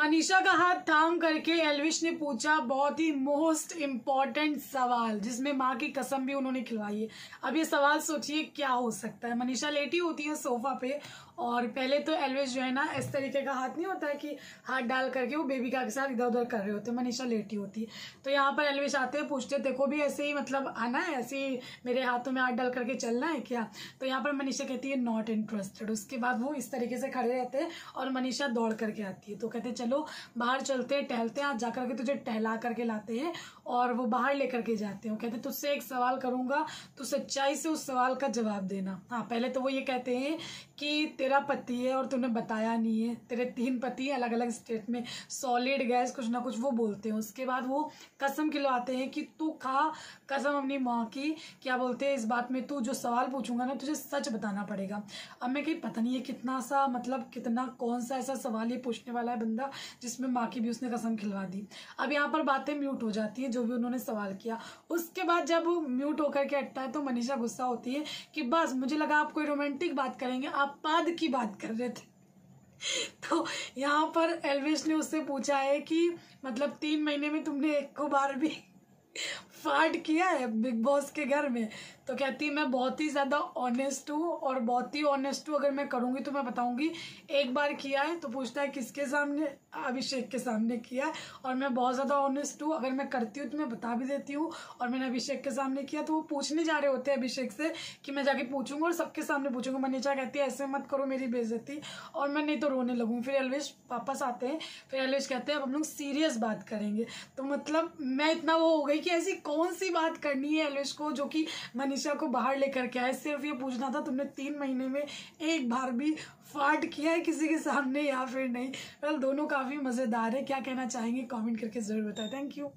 मनीषा का हाथ थाम करके एल्विश ने पूछा बहुत ही मोस्ट इम्पॉर्टेंट सवाल, जिसमें माँ की कसम भी उन्होंने खिलवाई है। अब ये सवाल सोचिए क्या हो सकता है। मनीषा लेटी होती है सोफा पे और पहले तो एल्विश जो है ना इस तरीके का हाथ नहीं होता है कि हाथ डाल करके वो बेबी का साथ इधर उधर कर रहे होते हैं। मनीषा लेटी होती है तो यहाँ पर एल्विश आते हैं, पूछते देखो भी ऐसे ही मतलब आना है, ऐसे ही मेरे हाथों में हाथ डाल करके चलना है क्या। तो यहाँ पर मनीषा कहती है नॉट इंटरेस्टेड। उसके बाद वो इस तरीके से खड़े रहते हैं और मनीषा दौड़ करके आती है। तो कहते चलो बाहर चलते हैं, टहलते हैं, आज जा करके तुझे टहला करके लाते हैं। और वो बाहर लेकर के जाते हैं। वो कहते तुझसे एक सवाल करूंगा, तू सच्चाई से उस सवाल का जवाब देना। हाँ, पहले तो वो ये कहते हैं कि तेरा पति है और तूने बताया नहीं है, तेरे 3 पति अलग अलग स्टेट में, सॉलिड गैस कुछ ना कुछ वो बोलते हैं। उसके बाद वो कसम खिलवाते हैं कि तू खा कसम अपनी माँ की, क्या बोलते हैं इस बात में, तू जो सवाल पूछूंगा ना तुझे सच बताना पड़ेगा। अब मैं कहीं पता नहीं है कितना सा मतलब कितना कौन सा ऐसा सवाल ये पूछने वाला है बंदा जिसमें माँ की भी उसने कसम खिलवा दी। अब यहाँ पर बातें म्यूट हो जाती है जो भी उन्होंने सवाल किया। उसके बाद जब म्यूट होकर के हटता है तो मनीषा गुस्सा होती है कि बस मुझे लगा आप कोई रोमांटिक बात करेंगे, आप पाद की बात कर रहे थे। तो यहाँ पर एल्विश ने उससे पूछा है कि मतलब 3 महीने में तुमने एक को बार भी फाड़ किया है बिग बॉस के घर में। तो कहती मैं बहुत ही ज़्यादा ऑनेस्ट हूँ और बहुत ही ऑनेस्ट हूँ, अगर मैं करूँगी तो मैं बताऊँगी। एक बार किया है तो पूछता है किसके सामने, अभिषेक के सामने किया है। और मैं बहुत ज़्यादा ऑनेस्ट हूँ, अगर मैं करती हूँ तो मैं बता भी देती हूँ। और मैंने अभिषेक के सामने किया। तो वो पूछने जा रहे होते हैं अभिषेक से कि मैं जाके पूछूंगा और सबके सामने पूछूंगा। मनीषा कहती है ऐसे मत करो मेरी बेइज्जती, और मैं नहीं तो रोने लगूँ। फिर एल्विश वापस आते हैं, फिर एल्विश कहते हैं अब हम लोग सीरियस बात करेंगे। तो मतलब मैं इतना वो हो गई कि ऐसी कौन सी बात करनी है एल्विश को जो कि मनीषा को बाहर लेकर के आए। सिर्फ ये पूछना था तुमने 3 महीने में एक बार भी फाट किया है किसी के सामने या फिर नहीं। वेल दोनों काफी मजेदार है। क्या कहना चाहेंगे कमेंट करके जरूर बताएं। Thank you.